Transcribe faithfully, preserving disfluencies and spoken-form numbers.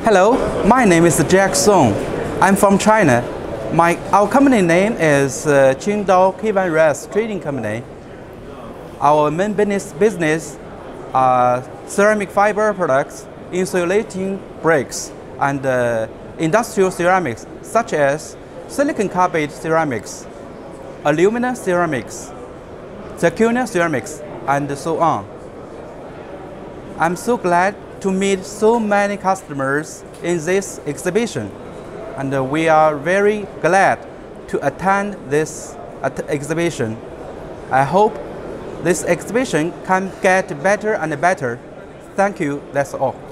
Hello, my name is Jack Song. I'm from China. My, our company name is uh, QINGDAO KIEVAN RUS Trading Company. Our main business business are ceramic fiber products, insulating bricks, and uh, industrial ceramics such as silicon carbide ceramics, aluminum ceramics, zirconia ceramics, and so on. I'm so glad to meet so many customers in this exhibition, and uh, we are very glad to attend this at exhibition. I hope this exhibition can get better and better. Thank you, that's all.